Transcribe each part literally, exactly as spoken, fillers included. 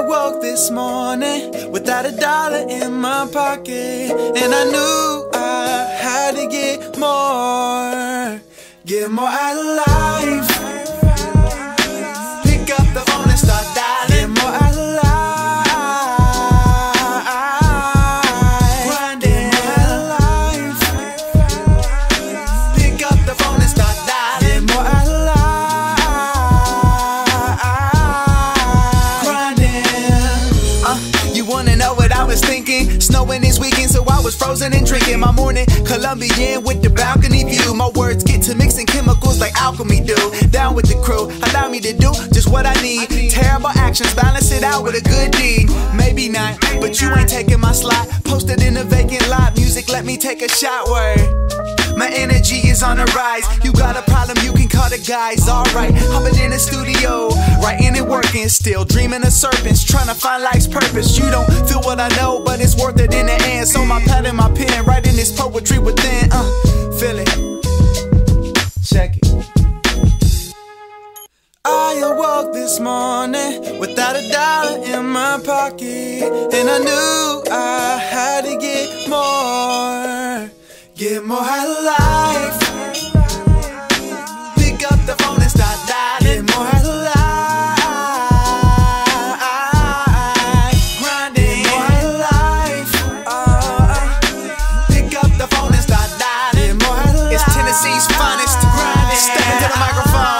awoke this morning without a dollar in my pocket, and I knew I had to get more, get more out of life. Pick up the phone and start dialing. Get more out of life. Grinding more out of life. Pick up the phone and start dialing. Get more out of life. Grinding. Uh, you wanna know what I was thinking? Snowing this weekend, so I was frozen and drinking my morning Colombian with the balcony view. My words get to mixing chemicals like alchemy do. Down with the crew, allow me to do just what I need. Terrible actions, balance it out with a good deed. Maybe not, but you ain't taking my slot. Posted in a vacant lot, music let me take a shot. Word, my energy is on the rise. You got a problem, you can call the guys. Alright, hopping in the studio, writing and working, still dreaming of serpents, trying to find life's purpose. You don't feel what I know, but it's worth it in the end. So my pad and my pen, writing this poetry within. Uh, feel it. Check it. I awoke this morning without a dollar in my pocket, and I knew I had to get more, get more out of life. Pick up the phone and start dialing. Get more out of life. Grinding. Get more out of life. Uh, pick up the phone and start dialing. Get more out of life. It's Tennessee's finest. Grinding. Step into the microphone.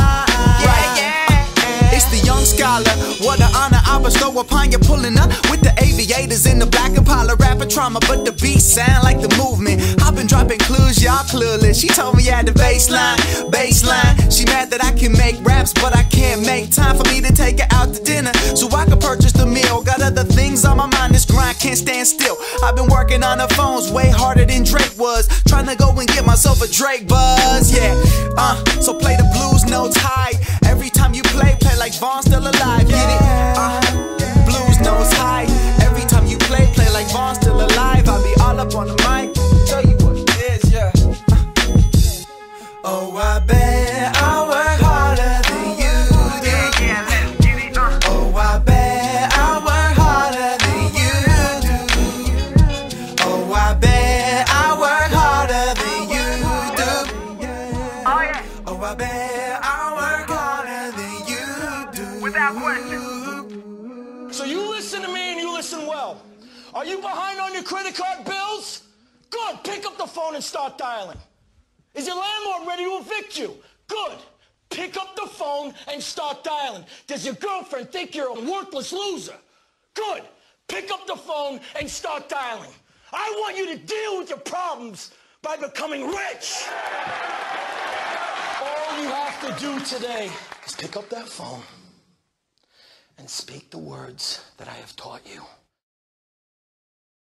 Scholar, what an honor I bestow upon you, pulling up with the aviators in the black Impala, rapper trauma, but the beat sound like the movement. I've been dropping clues, y'all clueless. She told me I had the baseline, baseline. She mad that I can make raps, but I can't make time for me to take her out to dinner, so I can purchase the meal. Got other things on my mind, this grind can't stand still. I've been working on the phones way harder than Drake was, trying to go and get myself a Drake buzz, yeah. Uh, so play the blues notes high. Every time you play, play like Vaughn still alive, get it? Uh, blues notes high. Every time you play, play like Vaughn still alive. I'll be all up on the mic, tell you what it is, yeah. Uh. Oh, I bet I work harder than you do. Oh, I bet I work harder than you do. Oh, I bet I work harder than you do. Oh, yeah. Oh, I bet I work harder than you do. Without question. So you listen to me and you listen well. Are you behind on your credit card bills? Good, pick up the phone and start dialing. Is your landlord ready to evict you? Good, pick up the phone and start dialing. Does your girlfriend think you're a worthless loser? Good, pick up the phone and start dialing. I want you to deal with your problems by becoming rich. All you have to do today is pick up that phone and speak the words that I have taught you.